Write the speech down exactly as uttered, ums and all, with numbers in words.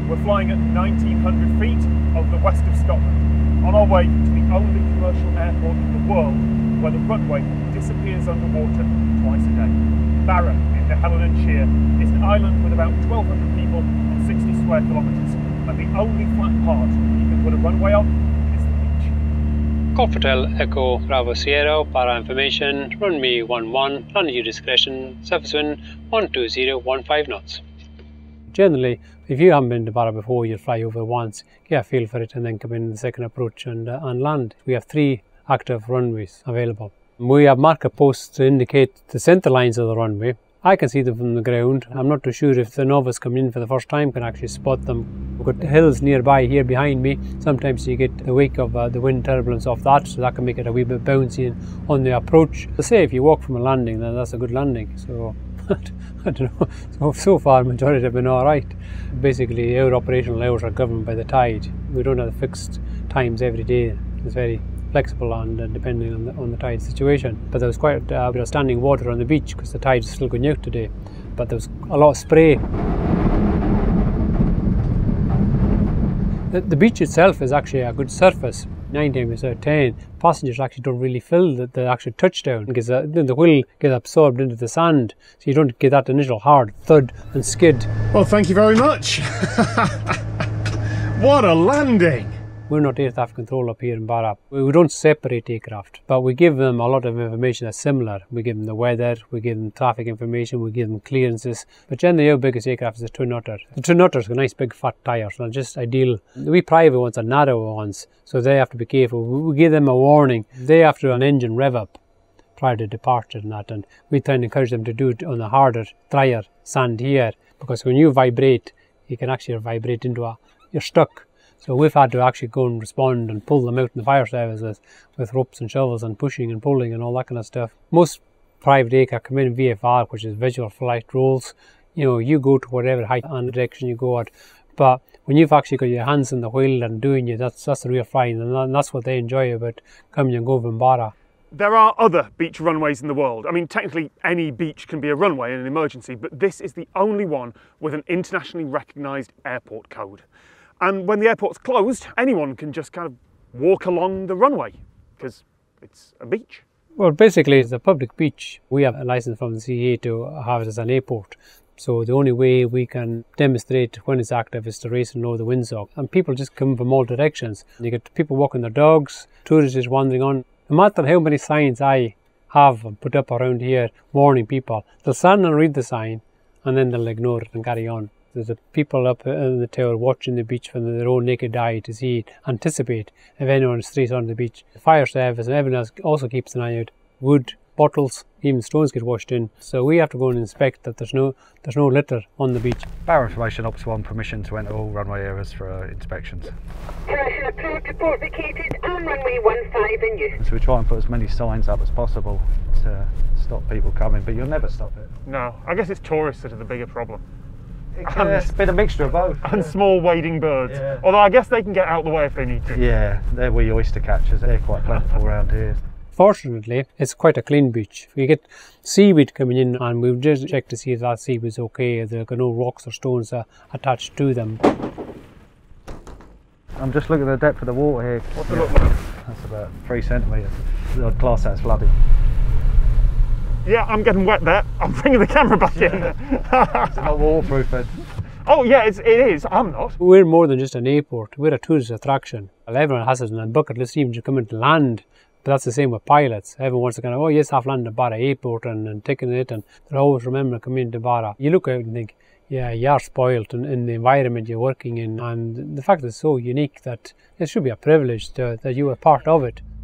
We're flying at nineteen hundred feet over the west of Scotland, on our way to the only commercial airport in the world where the runway disappears underwater twice a day. Barra in the h-Eileanan Siar is an island with about twelve hundred people on sixty square kilometres, and the only flat part you can put a runway on is the beach. Hotel Echo Bravo Sierra, para information, runway one one, longitude discretion, surface wind one two zero one five knots. Generally, if you haven't been to Barra before, you'll fly over once, get a feel for it, and then come in the second approach and, uh, and land. We have three active runways available. We have marker posts to indicate the centre lines of the runway. I can see them from the ground. I'm not too sure if the novice coming in for the first time can actually spot them. We've got the hills nearby here behind me. Sometimes you get the wake of uh, the wind turbulence off that, so that can make it a wee bit bouncy on the approach. To say if you walk from a landing, then that's a good landing. So I don't know. So, so far, the majority have been all right. Basically, our operational hours are governed by the tide. We don't have fixed times every day. It's very flexible and uh, depending on the, on the tide situation. But there was quite uh, a bit of standing water on the beach because the tide is still going out today. But there was a lot of spray. The, the beach itself is actually a good surface. Nine times out of ten, passengers actually don't really feel the, the actual touchdown because uh, the wheel gets absorbed into the sand, so you don't get that initial hard thud and skid. Well, thank you very much. What a landing! We're not air traffic control up here in Barra. We don't separate aircraft, but we give them a lot of information that's similar. We give them the weather, we give them traffic information, we give them clearances. But generally our biggest aircraft is the twin otter. The twin otter's got nice big fat tyres, and just ideal. We private ones are narrower ones, so they have to be careful. We give them a warning. They have to do an engine rev up prior to departure and that, and we try and encourage them to do it on the harder, drier sand here, because when you vibrate, you can actually vibrate into a, you're stuck. So we've had to actually go and respond and pull them out in the fire service with, with ropes and shovels and pushing and pulling and all that kind of stuff. Most private aircraft come in V F R, which is visual flight rules. You know, you go to whatever height and direction you go at. But when you've actually got your hands in the wheel and doing it, that's, that's the real flying, and that's what they enjoy about coming and going from Barra. There are other beach runways in the world. I mean, technically any beach can be a runway in an emergency, but this is the only one with an internationally recognised airport code. And when the airport's closed, anyone can just kind of walk along the runway because it's a beach. Well, basically, it's a public beach. We have a license from the C A A to have it as an airport. So the only way we can demonstrate when it's active is to race and lower the windsock. And people just come from all directions. You get people walking their dogs, tourists just wandering on. No matter how many signs I have put up around here warning people, they'll stand and read the sign and then they'll ignore it and carry on. There's the people up in the tower watching the beach from their own naked eye to see, anticipate if anyone strays on the beach. The fire service and everyone else also keeps an eye out. Wood, bottles, even stones get washed in. So we have to go and inspect that there's no there's no litter on the beach. Barra information up to one permission to enter all runway areas for uh, inspections. Commission approved, report vacated and runway one five in use. So we try and put as many signs up as possible to stop people coming, but you'll never stop it. No, I guess it's tourists that are the bigger problem. Yeah, it's been a mixture of both. And yeah. Small wading birds. Yeah. Although I guess they can get out of the way if they need to. Yeah, they're wee oyster catchers. They're quite plentiful around here. Fortunately, it's quite a clean beach. We get seaweed coming in and we've just checked to see if that seaweed's okay, if there are no rocks or stones uh, attached to them. I'm just looking at the depth of the water here. What's it look like? That's about three centimetres. I'd class that's flooded. Yeah, I'm getting wet there. I'm bringing the camera back in. It's not waterproof then. Oh yeah, it's, it is. I'm not. We're more than just an airport. We're a tourist attraction. Everyone has it in a bucket list even to come into land. But that's the same with pilots. Everyone wants to kind of, oh yes, I've landed at Barra Airport and, and taken it, and they'll always remember coming into Barra. You look out and think, yeah, you're spoilt in, in the environment you're working in, and the fact that it's so unique that it should be a privilege to, that you are part of it.